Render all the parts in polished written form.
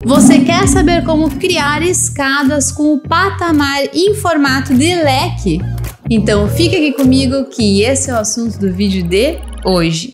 Você quer saber como criar escadas com o patamar em formato de leque? Então fica aqui comigo que esse é o assunto do vídeo de hoje.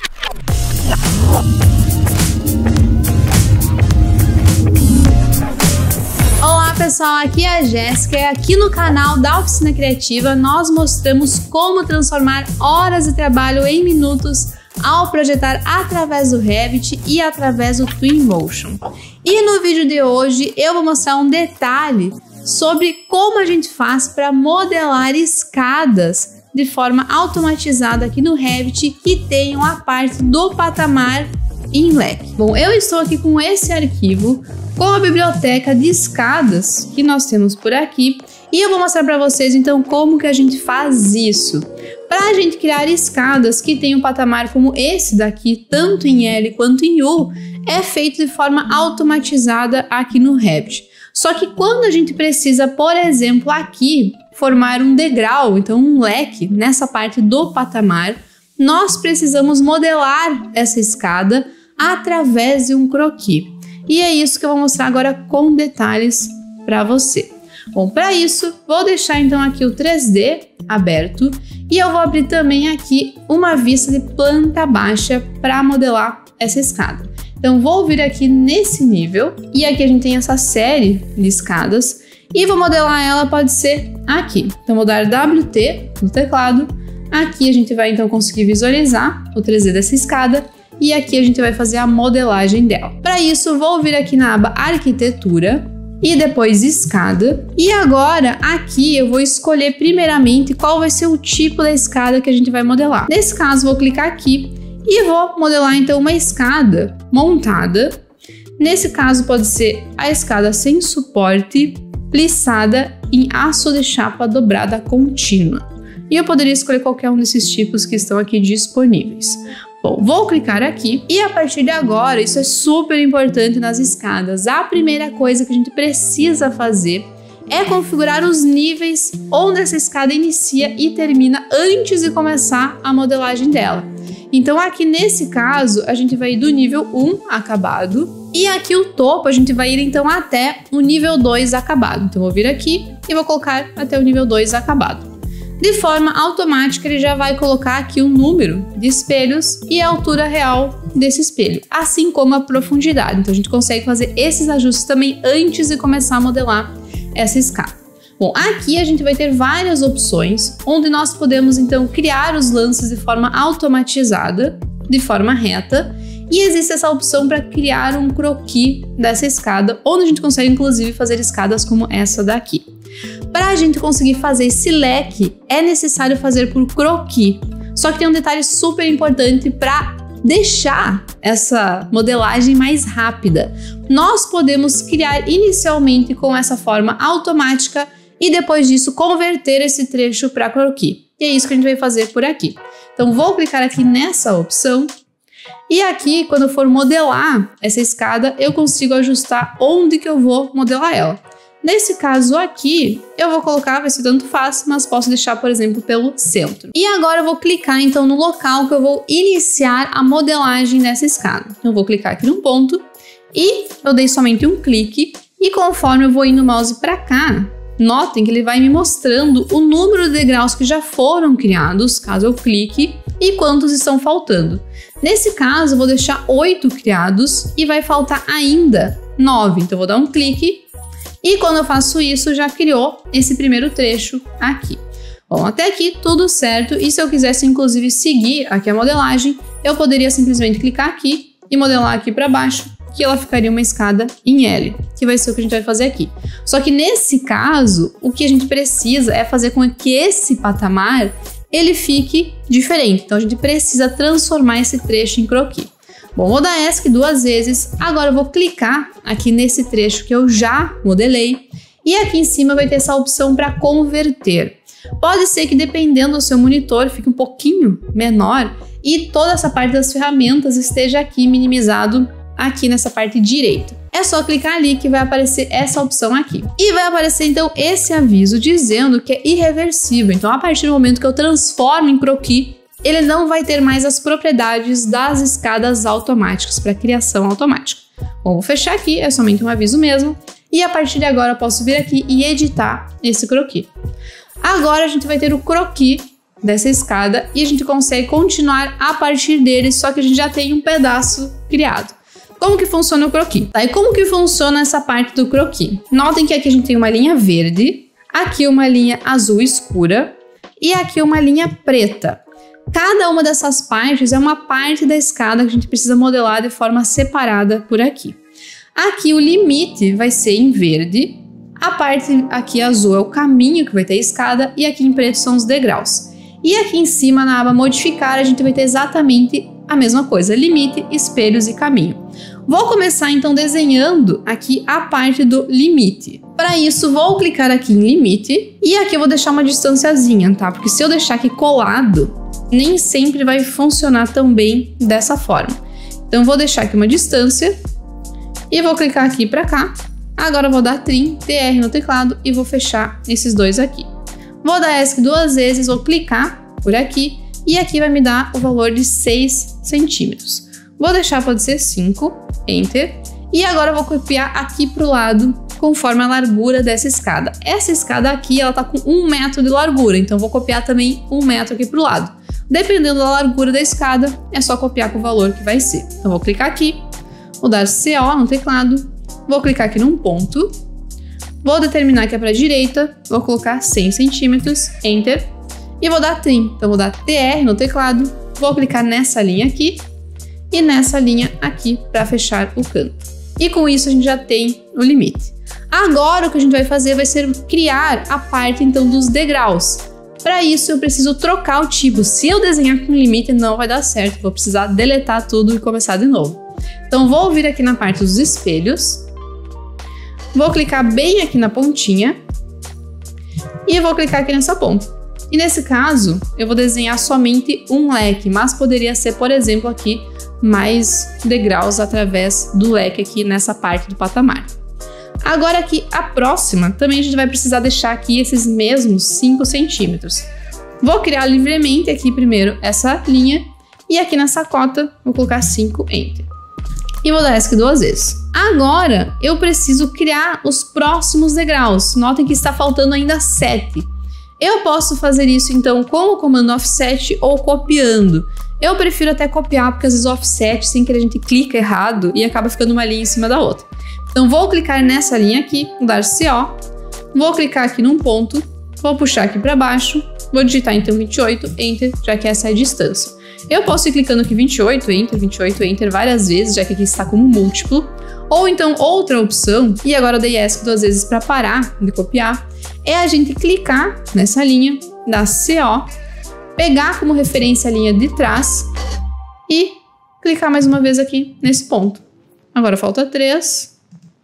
Olá pessoal, aqui é a Jéssica e aqui no canal da Oficina Criativa nós mostramos como transformar horas de trabalho em minutos ao projetar através do Revit e através do Twinmotion. E no vídeo de hoje eu vou mostrar um detalhe sobre como a gente faz para modelar escadas de forma automatizada aqui no Revit que tenham a parte do patamar em leque. Bom, eu estou aqui com esse arquivo com a biblioteca de escadas que nós temos por aqui e eu vou mostrar para vocês então como que a gente faz isso. Para a gente criar escadas que tenham um patamar como esse daqui, tanto em L quanto em U, é feito de forma automatizada aqui no Revit. Só que quando a gente precisa, por exemplo, aqui, formar um degrau, então um leque nessa parte do patamar, nós precisamos modelar essa escada através de um croquis. E é isso que eu vou mostrar agora com detalhes para você. Bom, para isso, vou deixar então aqui o 3D aberto e eu vou abrir também aqui uma vista de planta baixa para modelar essa escada. Então vou vir aqui nesse nível e aqui a gente tem essa série de escadas e vou modelar ela, pode ser aqui. Então vou dar WT no teclado, aqui a gente vai então conseguir visualizar o 3D dessa escada e aqui a gente vai fazer a modelagem dela. Para isso vou vir aqui na aba Arquitetura e depois escada. E agora aqui eu vou escolher primeiramente qual vai ser o tipo da escada que a gente vai modelar. Nesse caso vou clicar aqui e vou modelar então uma escada montada. Nesse caso pode ser a escada sem suporte, plissada em aço de chapa dobrada contínua. E eu poderia escolher qualquer um desses tipos que estão aqui disponíveis. Bom, vou clicar aqui e a partir de agora, isso é super importante nas escadas. A primeira coisa que a gente precisa fazer é configurar os níveis onde essa escada inicia e termina antes de começar a modelagem dela. Então aqui nesse caso, a gente vai ir do nível 1 acabado e aqui o topo a gente vai ir então até o nível 2 acabado. Então vou vir aqui e vou colocar até o nível 2 acabado. De forma automática, ele já vai colocar aqui o número de espelhos e a altura real desse espelho, assim como a profundidade. Então a gente consegue fazer esses ajustes também antes de começar a modelar essa escada. Bom, aqui a gente vai ter várias opções, onde nós podemos então criar os lances de forma automatizada, de forma reta, e existe essa opção para criar um croquis dessa escada, onde a gente consegue inclusive fazer escadas como essa daqui. Para a gente conseguir fazer esse leque, é necessário fazer por croquis. Só que tem um detalhe super importante para deixar essa modelagem mais rápida. Nós podemos criar inicialmente com essa forma automática e depois disso converter esse trecho para croquis. E é isso que a gente vai fazer por aqui. Então vou clicar aqui nessa opção. E aqui, quando eu for modelar essa escada, eu consigo ajustar onde que eu vou modelar ela. Nesse caso aqui, eu vou colocar, vai ser tanto faz, mas posso deixar, por exemplo, pelo centro. E agora eu vou clicar, então, no local que eu vou iniciar a modelagem dessa escada. Então, eu vou clicar aqui num ponto e eu dei somente um clique. E conforme eu vou indo o mouse para cá, notem que ele vai me mostrando o número de degraus que já foram criados, caso eu clique, e quantos estão faltando. Nesse caso, eu vou deixar 8 criados e vai faltar ainda 9. Então, eu vou dar um clique. E quando eu faço isso, já criou esse primeiro trecho aqui. Bom, até aqui tudo certo. E se eu quisesse, inclusive, seguir aqui a modelagem, eu poderia simplesmente clicar aqui e modelar aqui para baixo, que ela ficaria uma escada em L, que vai ser o que a gente vai fazer aqui. Só que nesse caso, o que a gente precisa é fazer com que esse patamar ele fique diferente. Então a gente precisa transformar esse trecho em croquis. Bom, vou dar ESC 2 vezes, agora eu vou clicar aqui nesse trecho que eu já modelei e aqui em cima vai ter essa opção para converter. Pode ser que dependendo do seu monitor fique um pouquinho menor e toda essa parte das ferramentas esteja aqui minimizado aqui nessa parte direita. É só clicar ali que vai aparecer essa opção aqui. E vai aparecer então esse aviso dizendo que é irreversível. Então a partir do momento que eu transformo em croquis, ele não vai ter mais as propriedades das escadas automáticas para criação automática. Bom, vou fechar aqui, é somente um aviso mesmo. E a partir de agora eu posso vir aqui e editar esse croquis. Agora a gente vai ter o croquis dessa escada e a gente consegue continuar a partir dele, só que a gente já tem um pedaço criado. Como que funciona o croquis? Tá, e como que funciona essa parte do croquis? Notem que aqui a gente tem uma linha verde, aqui uma linha azul escura e aqui uma linha preta. Cada uma dessas partes é uma parte da escada que a gente precisa modelar de forma separada por aqui. Aqui o limite vai ser em verde, a parte aqui azul é o caminho que vai ter a escada e aqui em preto são os degraus. E aqui em cima na aba modificar a gente vai ter exatamente a mesma coisa, limite, espelhos e caminho. Vou começar então desenhando aqui a parte do limite. Para isso vou clicar aqui em limite e aqui eu vou deixar uma distânciazinha, tá? Porque se eu deixar aqui colado, nem sempre vai funcionar tão bem dessa forma. Então vou deixar aqui uma distância e vou clicar aqui para cá. Agora eu vou dar Trim, TR no teclado e vou fechar esses dois aqui. Vou dar ESC 2 vezes, vou clicar por aqui e aqui vai me dar o valor de 6 centímetros. Vou deixar, pode ser 5, Enter. E agora eu vou copiar aqui para o lado conforme a largura dessa escada. Essa escada aqui, ela tá com 1 metro de largura, então vou copiar também 1 metro aqui para o lado. Dependendo da largura da escada, é só copiar com o valor que vai ser. Então vou clicar aqui, vou dar CO no teclado, vou clicar aqui num ponto, vou determinar que é para a direita, vou colocar 100 centímetros, Enter, e vou dar Trim. Então vou dar TR no teclado, vou clicar nessa linha aqui e nessa linha aqui para fechar o canto. E com isso a gente já tem o limite. Agora o que a gente vai fazer vai ser criar a parte então dos degraus. Para isso eu preciso trocar o tipo. Se eu desenhar com limite não vai dar certo, vou precisar deletar tudo e começar de novo. Então vou vir aqui na parte dos espelhos, vou clicar bem aqui na pontinha e vou clicar aqui nessa ponta. E nesse caso eu vou desenhar somente um leque, mas poderia ser, por exemplo, aqui mais degraus através do leque aqui nessa parte do patamar. Agora aqui a próxima, também a gente vai precisar deixar aqui esses mesmos 5 centímetros. Vou criar livremente aqui primeiro essa linha e aqui nessa cota vou colocar 5, Enter. E vou dar ESC 2 vezes. Agora eu preciso criar os próximos degraus. Notem que está faltando ainda 7. Eu posso fazer isso então com o comando offset ou copiando. Eu prefiro até copiar porque às vezes o offset sem querer a gente clica errado e acaba ficando uma linha em cima da outra. Então vou clicar nessa linha aqui, vou dar CO, vou clicar aqui num ponto, vou puxar aqui para baixo, vou digitar então 28, Enter, já que essa é a distância. Eu posso ir clicando aqui 28, Enter várias vezes, já que aqui está como múltiplo. Ou então outra opção, e agora eu dei ESC 2 vezes para parar de copiar, é a gente clicar nessa linha, dar CO, pegar como referência a linha de trás e clicar mais uma vez aqui nesse ponto. Agora falta 3,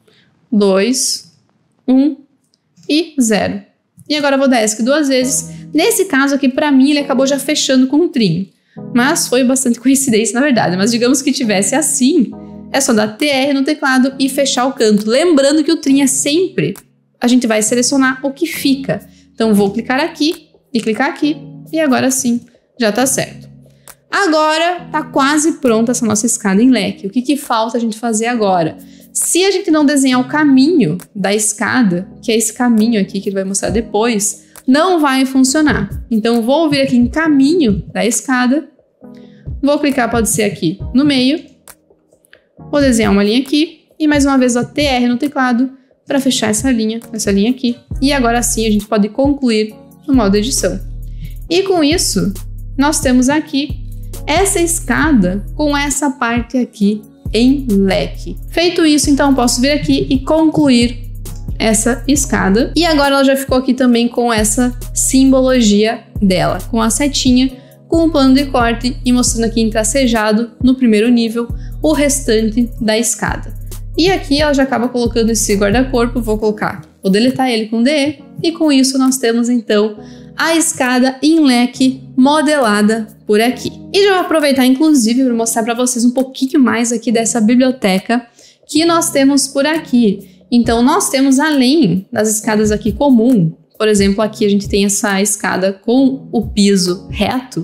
2, 1 e 0. E agora eu vou dar ESC 2 vezes. Nesse caso aqui, para mim, ele acabou já fechando com um trim. Mas foi bastante coincidência, na verdade. Mas digamos que tivesse assim, é só dar TR no teclado e fechar o canto. Lembrando que o trim é sempre, a gente vai selecionar o que fica. Então vou clicar aqui e clicar aqui. E agora sim, já tá certo. Agora tá quase pronta essa nossa escada em leque. O que falta a gente fazer agora? Se a gente não desenhar o caminho da escada, que é esse caminho aqui que ele vai mostrar depois, não vai funcionar. Então vou vir aqui em caminho da escada, vou clicar, pode ser aqui no meio, vou desenhar uma linha aqui e mais uma vez o TR no teclado para fechar essa linha aqui. E agora sim a gente pode concluir no modo edição. E com isso, nós temos aqui essa escada com essa parte aqui em leque. Feito isso, então, posso vir aqui e concluir essa escada. E agora ela já ficou aqui também com essa simbologia dela, com a setinha, com o plano de corte e mostrando aqui em tracejado, no primeiro nível, o restante da escada. E aqui ela já acaba colocando esse guarda-corpo, vou deletar ele com DE, e com isso nós temos, então, a escada em leque modelada por aqui. E já vou aproveitar, inclusive, para mostrar para vocês um pouquinho mais aqui dessa biblioteca que nós temos por aqui. Então, nós temos, além das escadas aqui comum, por exemplo, aqui a gente tem essa escada com o piso reto,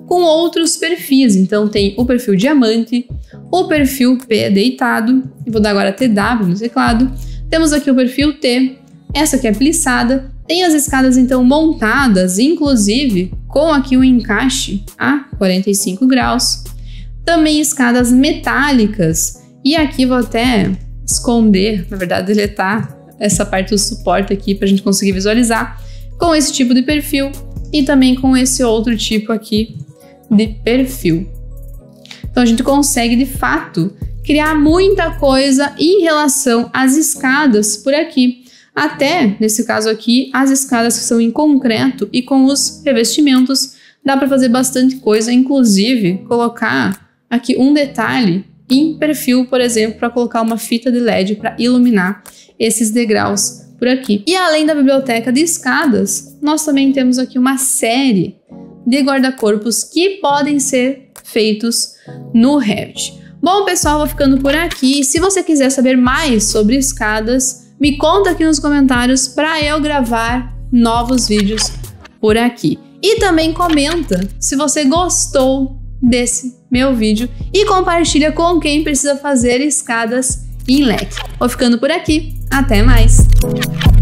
com outros perfis. Então tem o perfil diamante, o perfil P deitado, eu vou dar agora TW no teclado. Temos aqui o perfil T, essa aqui é plissada. Tem as escadas então montadas, inclusive com aqui o encaixe a 45 graus. Também escadas metálicas. E aqui vou até esconder, na verdade deletar essa parte do suporte aqui para a gente conseguir visualizar, com esse tipo de perfil e também com esse outro tipo aqui de perfil. Então a gente consegue de fato criar muita coisa em relação às escadas por aqui. Até, nesse caso aqui, as escadas que são em concreto e com os revestimentos, dá para fazer bastante coisa, inclusive colocar aqui um detalhe em perfil, por exemplo, para colocar uma fita de LED para iluminar esses degraus por aqui. E além da biblioteca de escadas, nós também temos aqui uma série de guarda-corpos que podem ser feitos no Revit. Bom, pessoal, vou ficando por aqui. Se você quiser saber mais sobre escadas, me conta aqui nos comentários para eu gravar novos vídeos por aqui. E também comenta se você gostou desse meu vídeo e compartilha com quem precisa fazer escadas em leque. Vou ficando por aqui. Até mais!